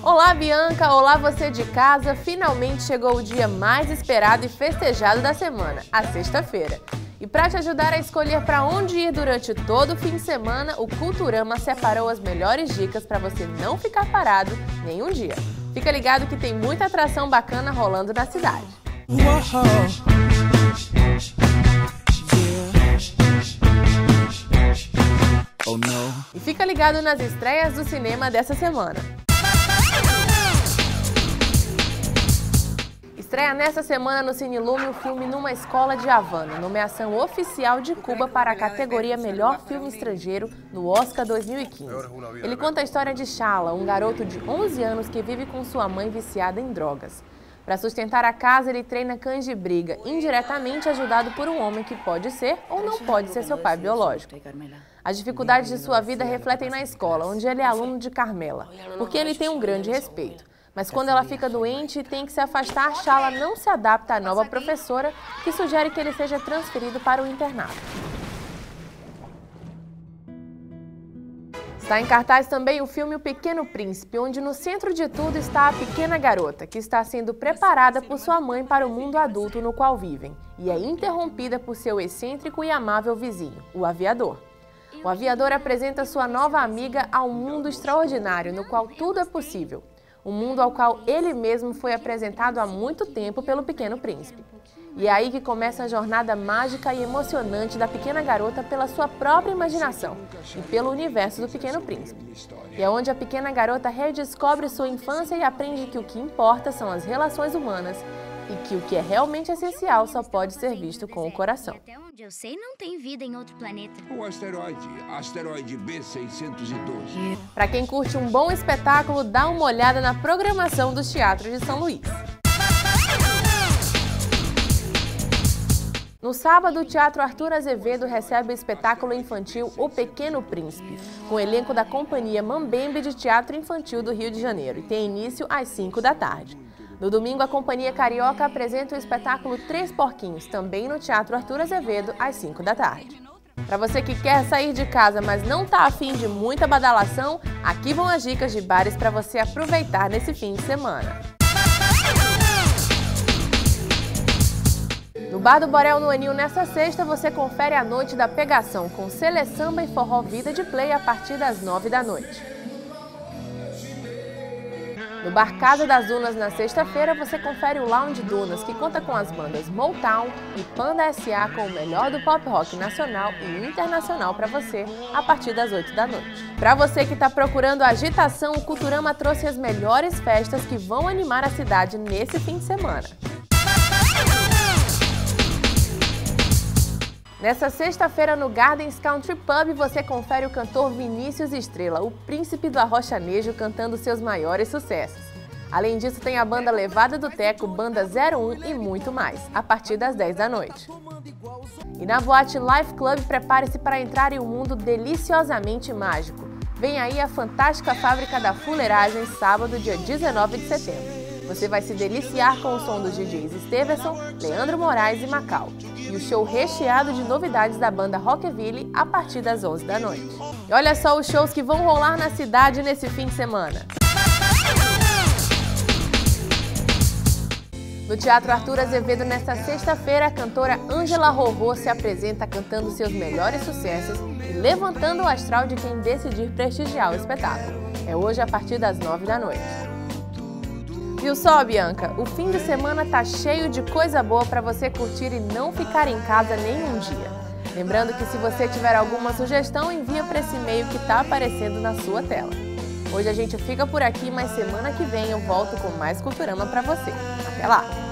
Olá, Bianca! Olá, você de casa! Finalmente chegou o dia mais esperado e festejado da semana, a sexta-feira. E para te ajudar a escolher para onde ir durante todo o fim de semana, o Culturama separou as melhores dicas para você não ficar parado nenhum dia. Fica ligado que tem muita atração bacana rolando na cidade. E fica ligado nas estreias do cinema dessa semana. Estreia nesta semana no Cine Lume o filme Numa Escola de Havana, nomeação oficial de Cuba para a categoria Melhor Filme Estrangeiro no Oscar 2015. Ele conta a história de Chala, um garoto de 11 anos que vive com sua mãe viciada em drogas. Para sustentar a casa, ele treina cães de briga, indiretamente ajudado por um homem que pode ser ou não pode ser seu pai biológico. As dificuldades de sua vida refletem na escola, onde ele é aluno de Carmela, porque ele tem um grande respeito. Mas quando ela fica doente e tem que se afastar, Chala não se adapta à nova professora, que sugere que ele seja transferido para o internato. Está em cartaz também o filme O Pequeno Príncipe, onde no centro de tudo está a pequena garota, que está sendo preparada por sua mãe para o mundo adulto no qual vivem, e é interrompida por seu excêntrico e amável vizinho, o aviador. O aviador apresenta sua nova amiga ao mundo extraordinário, no qual tudo é possível. Um mundo ao qual ele mesmo foi apresentado há muito tempo pelo Pequeno Príncipe. E é aí que começa a jornada mágica e emocionante da pequena garota pela sua própria imaginação e pelo universo do Pequeno Príncipe. E é onde a pequena garota redescobre sua infância e aprende que o que importa são as relações humanas e que o que é realmente essencial só pode ser visto com o coração. Até onde eu sei, não tem vida em outro planeta. O asteroide B612. Para quem curte um bom espetáculo, dá uma olhada na programação dos teatros de São Luís. No sábado, o Teatro Arthur Azevedo recebe o espetáculo infantil O Pequeno Príncipe, com o elenco da Companhia Mambembe de Teatro Infantil do Rio de Janeiro, e tem início às 5 da tarde. No domingo, a Companhia Carioca apresenta o espetáculo Três Porquinhos, também no Teatro Arthur Azevedo, às 5 da tarde. Para você que quer sair de casa, mas não está afim de muita badalação, aqui vão as dicas de bares para você aproveitar nesse fim de semana. No Bar do Borel no Anil, nesta sexta, você confere a noite da pegação com Seleçamba e Forró Vida de Play a partir das 9 da noite. No Bar Casa das Dunas, na sexta-feira, você confere o Lounge Dunas, que conta com as bandas Motown e Panda S.A. com o melhor do pop rock nacional e internacional para você, a partir das 8 da noite. Para você que está procurando agitação, o Culturama trouxe as melhores festas que vão animar a cidade nesse fim de semana. Nessa sexta-feira, no Gardens Country Pub, você confere o cantor Vinícius Estrela, o príncipe do arrochanejo, cantando seus maiores sucessos. Além disso, tem a banda Levada do Teco, Banda 01 e muito mais, a partir das 10 da noite. E na Boate Life Club, prepare-se para entrar em um mundo deliciosamente mágico. Vem aí a fantástica Fábrica da Fuleiragem, sábado, dia 19 de setembro. Você vai se deliciar com o som dos DJs Stevenson, Leandro Moraes e Macau. E o show recheado de novidades da banda Rockville a partir das 11 da noite. E olha só os shows que vão rolar na cidade nesse fim de semana. No Teatro Arthur Azevedo, nesta sexta-feira, a cantora Ângela Rorô se apresenta cantando seus melhores sucessos e levantando o astral de quem decidir prestigiar o espetáculo. É hoje a partir das 9 da noite. Viu só, Bianca? O fim de semana tá cheio de coisa boa para você curtir e não ficar em casa nenhum dia. Lembrando que se você tiver alguma sugestão, envia para esse e-mail que tá aparecendo na sua tela. Hoje a gente fica por aqui, mas semana que vem eu volto com mais Culturama para você. Até lá!